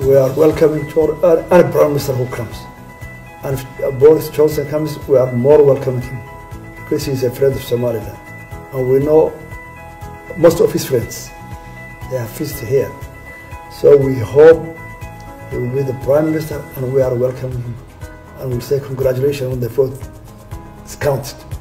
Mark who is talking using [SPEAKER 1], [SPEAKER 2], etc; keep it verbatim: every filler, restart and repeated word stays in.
[SPEAKER 1] we are welcoming to any Prime Minister who comes. And if Boris Johnson comes, we are more welcoming him because he's a friend of Somaliland. And we know most of his friends, they are visited here. So we hope he will be the Prime Minister and we are welcoming him. And we'll say congratulations when the vote is counted.